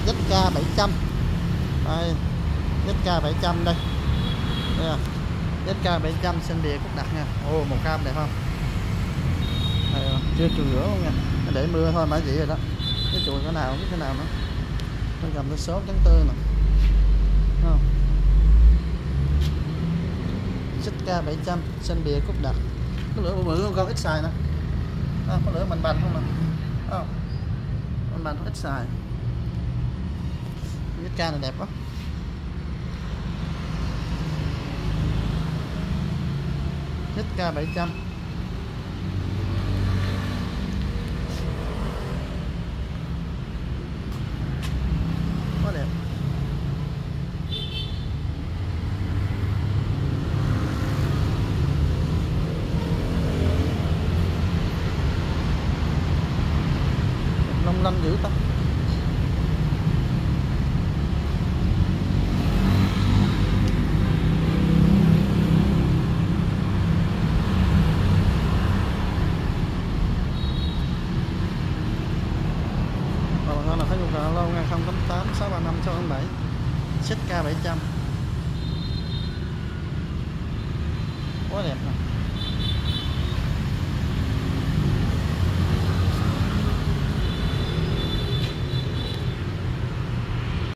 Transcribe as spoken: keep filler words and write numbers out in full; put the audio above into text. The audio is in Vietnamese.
Z K bảy trăm. Đây, Z K bảy trăm đây. Đây à. Z K bảy trăm xanh bìa cúc đặt nha. Ồ, màu cam đẹp không? Đây, chưa chùi rửa luôn nha. Nó để mưa thôi mà vậy rồi đó. Cái chùi cái nào biết cái nào nữa. Nó cầm cái số trắng tươi nè. Không? Z K bảy trăm xanh bìa cúc đặt. Có lửa bự con ít xài nè. À, có lửa mạnh bành không nè. Không? Mạnh bành ít xài. Z K này đẹp quá. Z K bảy trăm. Quá đẹp. Long lanh dữ ta. Còn là phải dùng cả lâu ngay không tám tám sáu ba năm sáu bảy Z K bảy trăm. Quá đẹp nè.